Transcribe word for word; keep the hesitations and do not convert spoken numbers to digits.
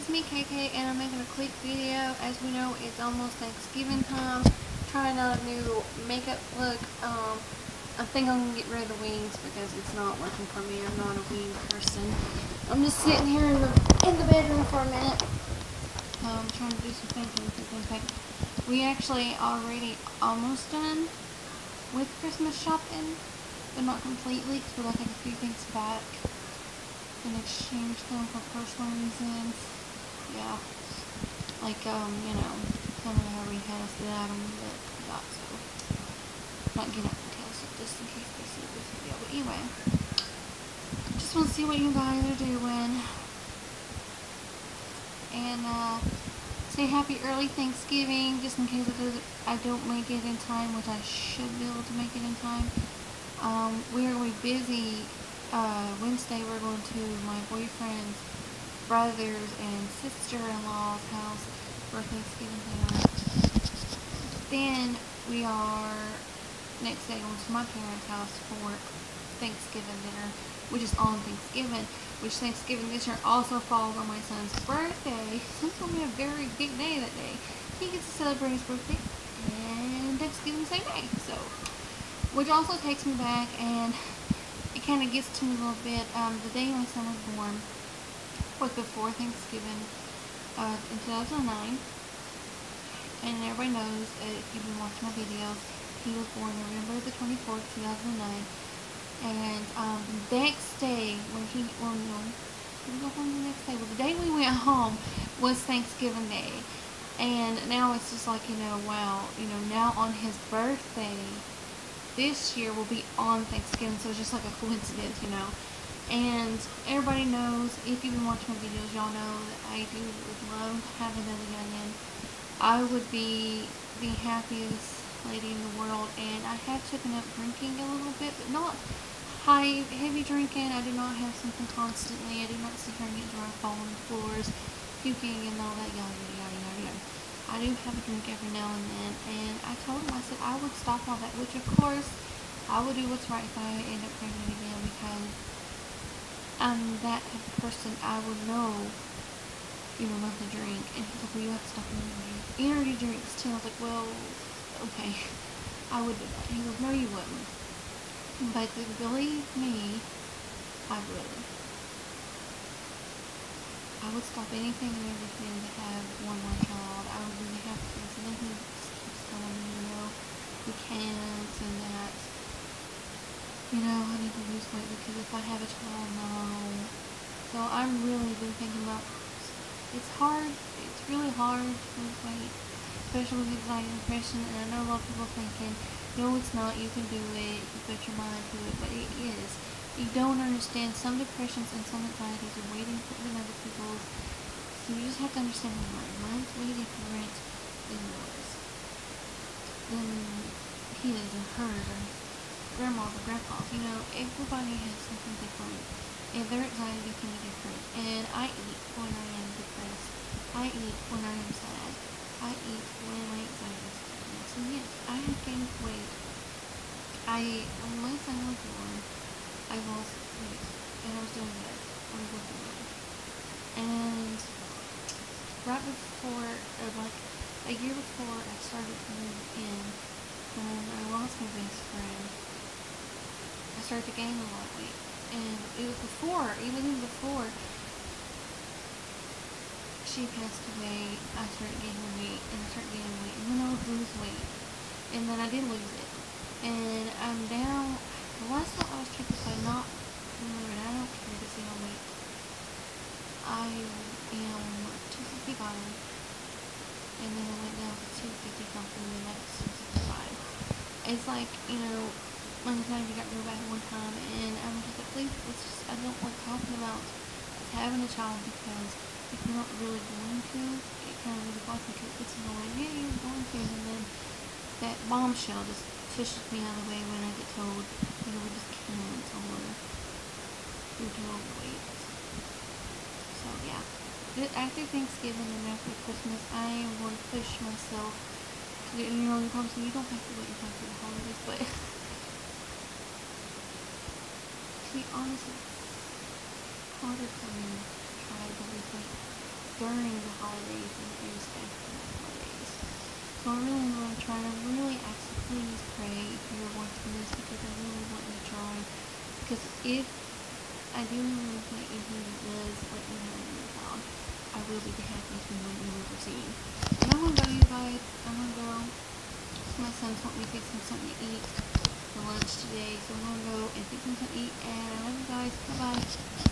it's me, K K, and I'm making a quick video. As we know, it's almost Thanksgiving time. Trying out a new makeup look. Um, I think I'm gonna get rid of the wings because it's not working for me. I'm not a wing person. I'm just sitting here in the in the bedroom for a minute. Um, trying to do some thinking. thinking. We actually already almost done with Christmas shopping, but not completely because we're looking a few things back and exchange them for personal reasons. Yeah, like um, you know, some of the has the item that we got, so not get up details just in case they see this video. But anyway, just want to see what you guys are doing, and uh, say happy early Thanksgiving, just in case I don't make it in time, which I should be able to make it in time. Um, we are going to be busy. Uh, Wednesday we're going to my boyfriend's brothers and sister-in-law's house for Thanksgiving dinner. Then we are next day going to my parents' house for Thanksgiving dinner, which is on Thanksgiving, which Thanksgiving this year also falls on my son's birthday. So it's going to be a very big day that day. He gets to celebrate his birthday and Thanksgiving the same day. So, which also takes me back, and it kind of gets to me a little bit. Um, the day my son was born was before Thanksgiving uh, in two thousand nine, and everybody knows, uh, if you've been watching my videos, he was born November the twenty-fourth, two thousand nine, and um, the next day when he, well no, did we go home the next day? Well, the day we went home was Thanksgiving Day, and now it's just like, you know, wow, you know, now on his birthday this year will be on Thanksgiving, so it's just like a coincidence, you know. And everybody knows, if you've been watching my videos, y'all know that I do would love having another youngin. I would be the happiest lady in the world, and I have taken up drinking a little bit, but not high, heavy drinking. I do not have something constantly. I do not sit here and get drunk, fall on the floors, puking, and all that yada yada yada yada. I do have a drink every now and then, and I told him, I said I would stop all that, which of course I would do what's right if I end up pregnant again, because I'm that type of person. I would know, you know, not to drink. And he's like, well, you have to stop energy, energy drinks too. I was like, well, okay, I would do that. He goes, no, you wouldn't. But believe me, I would. I would stop anything and everything to have one more child. I would really have to. So then he just keeps telling me, you know, we can't, and that, you know, I need to lose weight because if I have a child, no. So I'm really been thinking about, it's hard, it's really hard to lose weight, especially with anxiety and depression. And I know a lot of people thinking, no, it's not, you can do it, you put your mind to it, but it is. You don't understand, some depressions and some anxieties are way different than other people's, so you just have to understand my mind. Mine's way different than yours, than his or hers or grandma's or grandpa's. You know, everybody has something different, and their anxiety can be different. And I eat when I am depressed. I eat when I am sad. I eat when my anxiety is different. So yes, I have gained weight. I, when my son was born, I lost weight, and I was doing good. I was looking good. And right before, or like a year before I started to move in, when I lost my best friend, I started to gain a lot of weight. And it was before, even before she passed away, I started gaining weight, and I started gaining weight, and then I would lose weight, and then I did lose it. And I'm down. The last time I was checked, if I'm not remembering, I don't care to see my weight. I am two fifty-five, and then I went down to two fifty something, and that's two sixty-five. It's like, you know, my anxiety got real bad one time, and I'm just like, please, let's just, I don't like talking about having a child, because if you're not really going to, it kind of really bothers me, because it's annoying. Yeah, you're going to, and then that bombshell just pushes me out of the way when I get told, you know, we just can't, or you're too overweight. So yeah, after Thanksgiving and after Christmas, I am going to push myself to do, you know, you probably say you don't have to wait until after the holidays, but to be honest, it's harder for me to try to lose weight during the holidays than it is after the holidays. So I really want to try, and I really ask you, please pray if you're watching this, because I really want you to try. Because if I do remember that if he does let me know in the town, I will be the happiest woman you've ever seen. And I'm gonna go, you guys. I'm gonna go. My son's want me to fix him something to eat for lunch today, so I'm gonna go and fix him something to eat. And I love you guys. Bye bye.